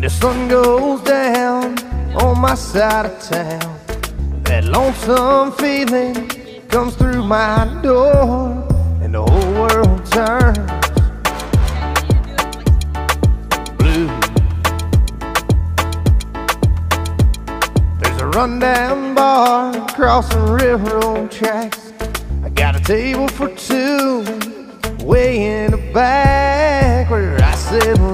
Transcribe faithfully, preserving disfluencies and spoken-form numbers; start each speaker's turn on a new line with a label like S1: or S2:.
S1: the sun goes down on my side of town, that lonesome feeling comes through my door, and the whole world turns blue. There's a rundown bar crossing railroad tracks. I got a table for two way in the back where I sit and